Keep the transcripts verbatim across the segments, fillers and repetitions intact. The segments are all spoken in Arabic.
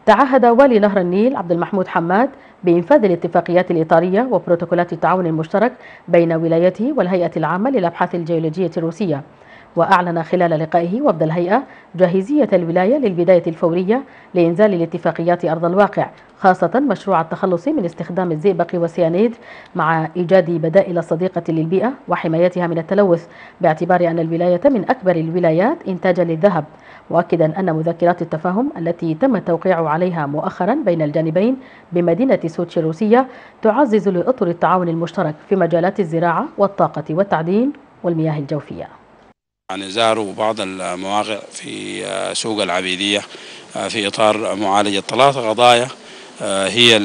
تعهد والي نهر النيل عبد المحمود حماد بإنفاذ الاتفاقيات الإطارية وبروتوكولات التعاون المشترك بين ولايته والهيئة العامة للأبحاث الجيولوجية الروسية. وأعلن خلال لقائه وفد الهيئة جاهزية الولاية للبداية الفورية لإنزال الاتفاقيات أرض الواقع، خاصة مشروع التخلص من استخدام الزئبق والسيانيد مع إيجاد بدائل صديقة للبيئة وحمايتها من التلوث، باعتبار أن الولاية من أكبر الولايات إنتاجا للذهب، مؤكدا أن مذكرات التفاهم التي تم التوقيع عليها مؤخرا بين الجانبين بمدينة سوتشي الروسية تعزز لأطر التعاون المشترك في مجالات الزراعة والطاقة والتعدين والمياه الجوفية. يعني زاروا بعض المواقع في سوق العبيدية في إطار معالجة ثلاث قضايا، هي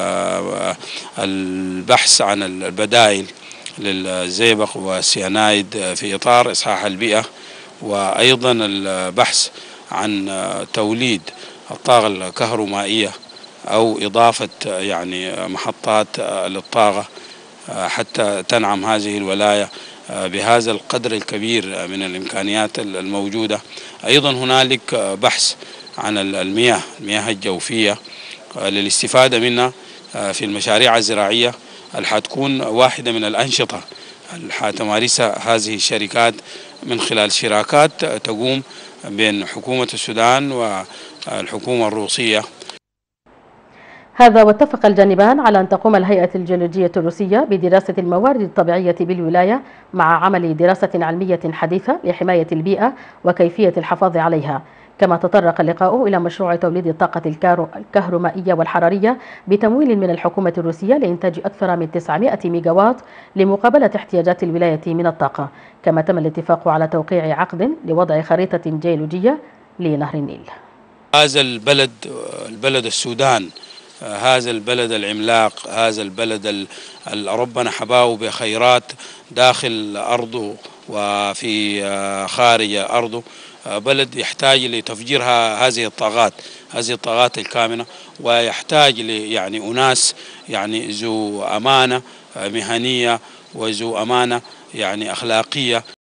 البحث عن البدائل للزئبق والسيانايد في إطار إصحاح البيئة، وأيضا البحث عن توليد الطاقة الكهرومائية أو إضافة يعني محطات للطاقة حتى تنعم هذه الولاية بهذا القدر الكبير من الإمكانيات الموجودة. أيضا هنالك بحث عن المياه المياه الجوفية للاستفادة منها في المشاريع الزراعية اللي حتكون واحدة من الأنشطة اللي حتمارسها هذه الشركات من خلال شراكات تقوم بين حكومة السودان والحكومة الروسية. هذا واتفق الجانبان على أن تقوم الهيئة الجيولوجية الروسية بدراسة الموارد الطبيعية بالولاية مع عمل دراسة علمية حديثة لحماية البيئة وكيفية الحفاظ عليها. كما تطرق اللقاء إلى مشروع توليد الطاقة الكهرومائية والحرارية بتمويل من الحكومة الروسية لإنتاج أكثر من تسعمائة ميجاوات لمقابلة احتياجات الولاية من الطاقة. كما تم الاتفاق على توقيع عقد لوضع خريطة جيولوجية لنهر النيل. هذا البلد البلد السودان، هذا البلد العملاق، هذا البلد اللي ربنا حباه بخيرات داخل أرضه وفي خارج أرضه، بلد يحتاج لتفجير هذه الطاقات هذه الطاقات الكامنة، ويحتاج يعني أناس يعني ذو أمانة مهنية وذو أمانة يعني أخلاقية.